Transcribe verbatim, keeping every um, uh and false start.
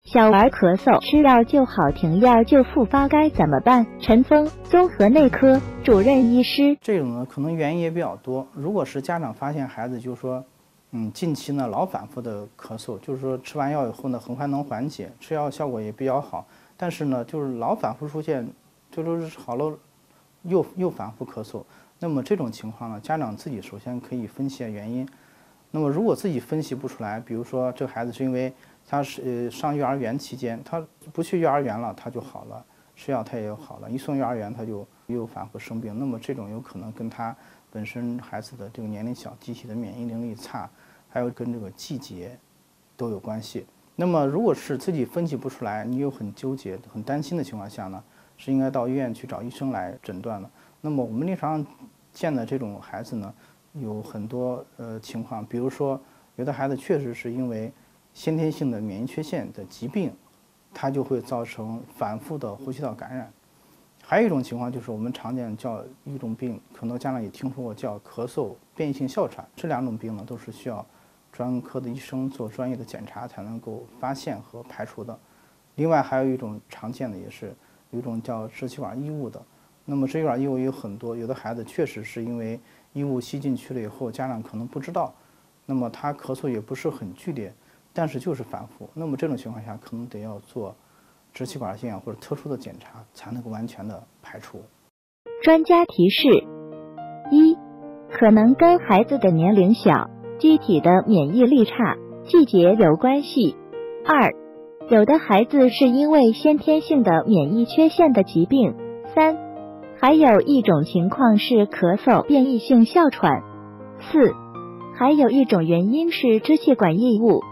小儿咳嗽吃药就好，停药就复发，该怎么办？陈峰，综合内科主任医师。 这种呢，可能原因也比较多。如果是家长发现孩子就是说，嗯，近期呢老反复的咳嗽，就是说吃完药以后呢，很快能缓解，吃药效果也比较好，但是呢，就是老反复出现，就是好了又又反复咳嗽。那么这种情况呢，家长自己首先可以分析原因。那么如果自己分析不出来，比如说这个孩子是因为他是呃上幼儿园期间，他不去幼儿园了，他就好了，吃药他也好了，一送幼儿园他就又反复生病。那么这种有可能跟他本身孩子的这个年龄小，机体的免疫能力差，还有跟这个季节都有关系。那么如果是自己分析不出来，你又很纠结、很担心的情况下呢，是应该到医院去找医生来诊断的。那么我们临床上见的这种孩子呢，有很多呃情况，比如说有的孩子确实是因为先天性的免疫缺陷的疾病，它就会造成反复的呼吸道感染。还有一种情况就是我们常见叫一种病，可能家长也听说过，叫咳嗽变异性哮喘。这两种病呢，都是需要专科的医生做专业的检查才能够发现和排除的。另外还有一种常见的也是有一种叫支气管异物的。那么支气管异物也有很多，有的孩子确实是因为异物吸进去了以后，家长可能不知道，那么他咳嗽也不是很剧烈，但是就是反复。那么这种情况下，可能得要做支气管腺或者特殊的检查，才能够完全的排除。 专家提示：一、可能跟孩子的年龄小、机体的免疫力差、季节有关系。二、有的孩子是因为先天性的免疫缺陷的疾病。三、还有一种情况是咳嗽变异性哮喘。四、还有一种原因是支气管异物。